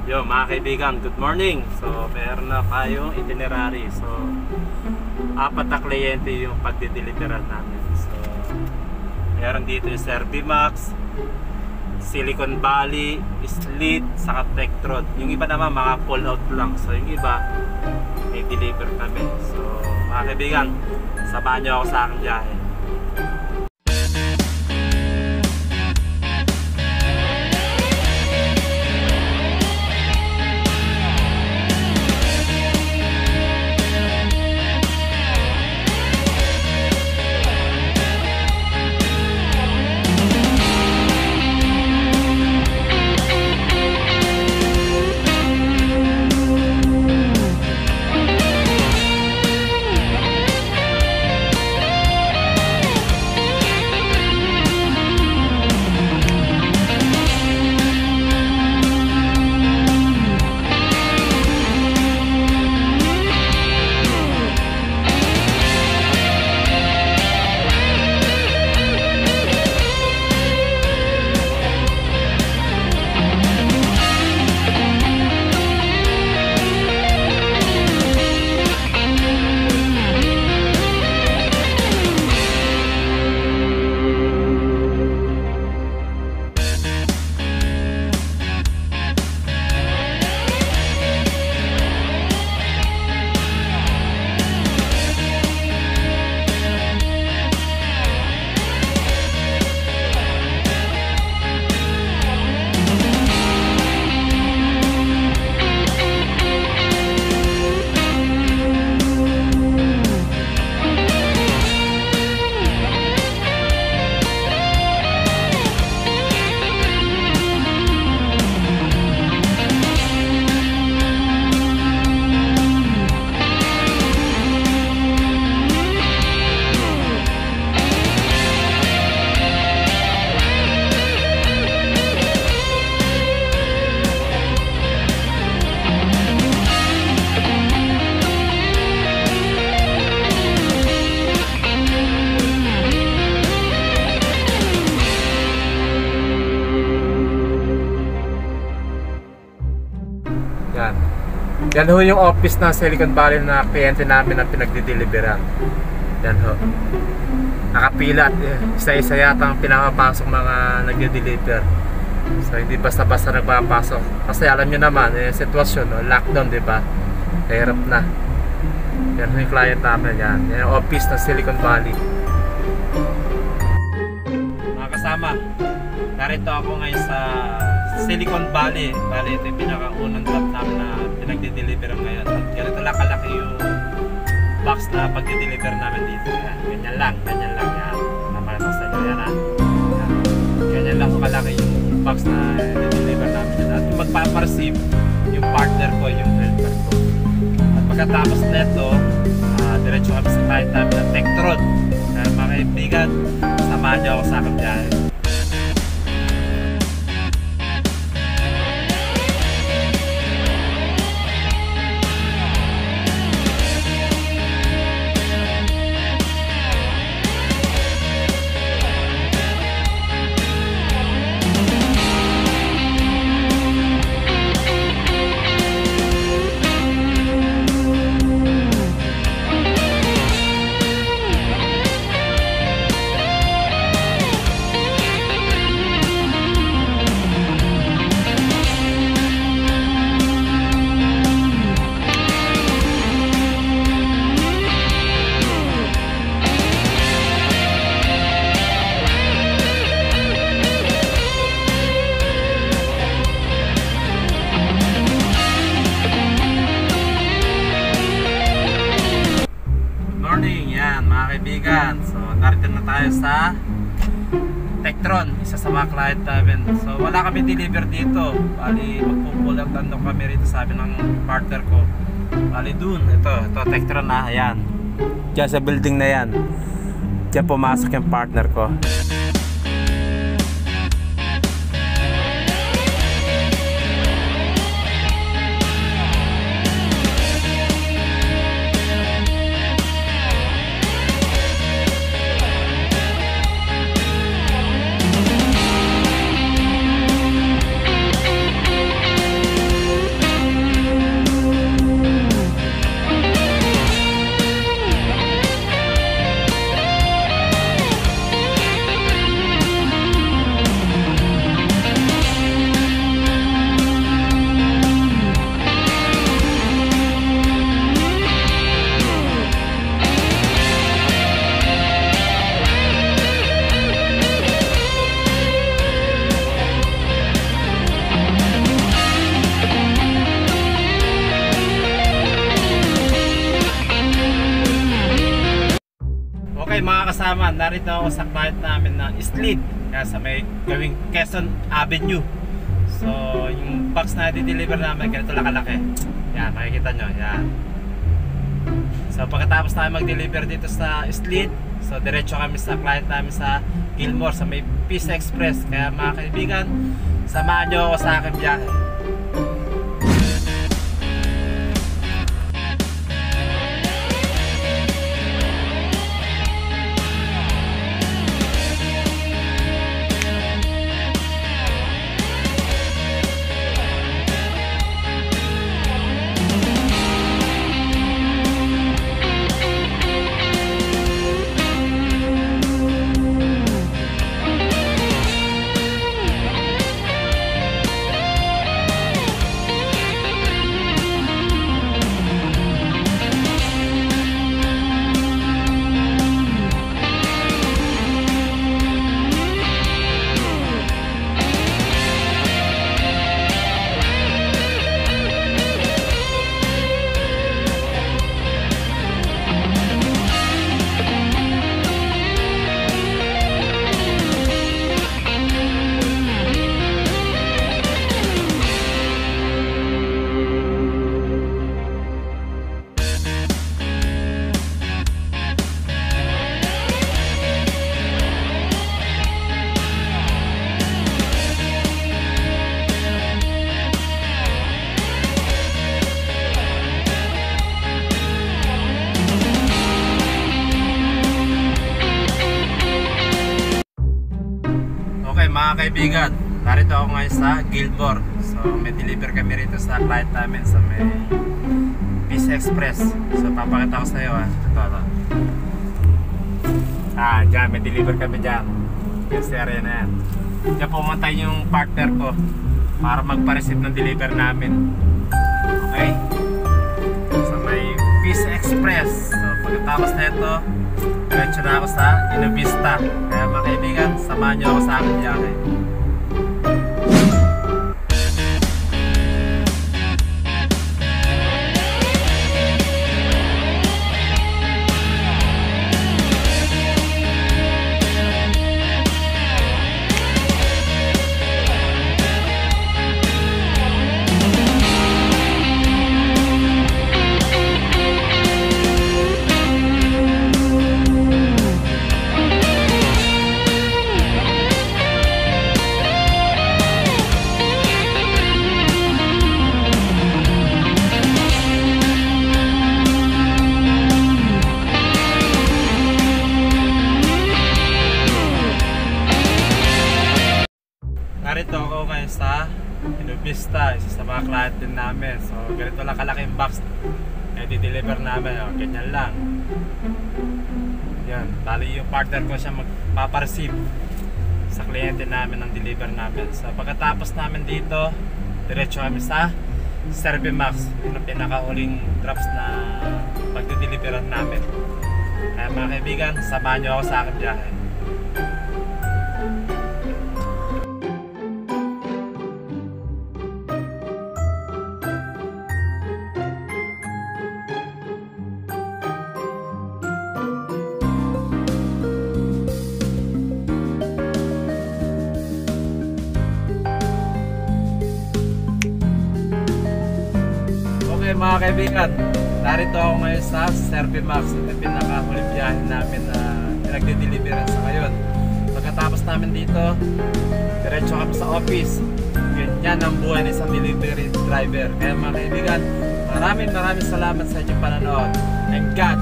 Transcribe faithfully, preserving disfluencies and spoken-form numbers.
Yo mga kaibigan, good morning. So meron na tayong itinerary. So apat na kliyente yung pagdideliveran namin. So meron dito yung Servimax, Silicon Valley, Slit, saka Tektron. Yung iba naman mga pull out lang. So yung iba may deliver kami. So mga kaibigan, samahan nyo ako sa aking biyahe. Yan. Yan ho yung office ng Silicon Valley na kliyente namin na pinagdi-deliveran. Yan ho. Nakapila at isa-isa yata ang pinapapasok mga nagdi-deliver. So hindi basta-basta nagpapasok. Kasi alam nyo naman, eh, sitwasyon, no? Lockdown, diba? Hirap na. Yan ho yung client namin. Yan. Yan yung office ng Silicon Valley. Mga kasama, narito ako ngayon sa Silicon Valley. Bali, ito yung pinakaunang drop namin na pinagdi-deliver ngayon. At ganito lang kalaki yung box na pagdi-deliver namin dito. Yan. Ganyan lang, ganyan lang yan. Napakita sa inyo yan ha. Yan. Ganyan lang kalaki yung box na i-deliver namin yan. At yung magpapareceive yung partner ko, yung helper ko. At pagkatapos neto, uh, diretso kami sa kahit namin ng Tektron. Kaya mga kaibigan, samahan niyo ako sa aking biyahe. Kaibigan, so narito na tayo sa Tektron, isa sa mga client namin. So wala kami deliver dito. Bali magpupull out lang kami rito, sabi ng partner ko. Bali dun, ito, ito Tektron na, ayan. Diyan sa building na yan. Diyan pumasok yung partner ko. kasama, narito ako sa client namin na Slid, kaya sa may gawing Quezon Avenue. So yung box na di-deliver namin ganito lang kalaki. Yan, makikita nyo, yan. So pagkatapos namin mag-deliver dito sa Slid, so diretso kami sa client namin sa Gilmore sa may Peace Express. Kaya mga kaibigan, samahan nyo ako sa aking biyahe. Mga kaibigan, narito ako ngayon sa Gilmore. So may deliver kami rito sa client namin sa may Peace Express. So papakita ko sa iyo ah. Ito, ito. Ah, dyan, may deliver kami dyan. Yung area na yan. Diyan pumunta yung partner ko para magpa-receive ng deliver namin. Okay? So may Peace Express. So pagkatapos na ito, diretso na ako sa Innovista. Kaya mga kaibigan, samahan nyo ako sa aking biyahe. Narito ako ngayon sa Innovista, isa sa mga client din namin. So ganito lang kalaking box na di-deliver namin, o, ganyan lang. Yan, bali yung partner ko siya magpapareceive sa kliyente namin ng deliver namin. So pagkatapos namin dito, diretso kami sa Servimax, yun ang pinakauling drops na pagdi-deliveran namin. Kaya mga kaibigan, samahan nyo ako sa aking biyahe. Okay mga kaibigan, narito ako ngayon sa Servimax. Ito yung pinakahuling biyahe namin na pinagdi-deliveran sa ngayon. Pagkatapos namin dito, diretso kami sa office. Ganyan ang buhay ng isang delivery driver. Kaya mga kaibigan, maraming maraming salamat sa inyong panonood. And God